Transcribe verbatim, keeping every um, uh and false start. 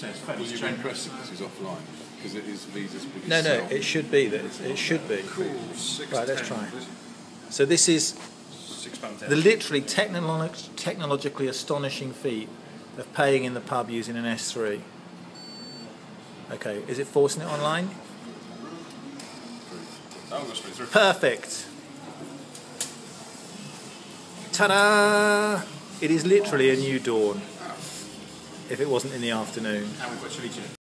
so it's fairly Will you straightforward. impress him because he's offline? Because it is Visa's biggest No, no, sell. it should be that. It should be. Cool. Six Right, let's ten. try. So this is Six pound ten. the literally technolo- technologically astonishing feat of paying in the pub using an S three. Okay, is it forcing it online? That'll go straight through. Perfect. Ta-da! It is literally a new dawn. If it wasn't in the afternoon. And we've got chili chili.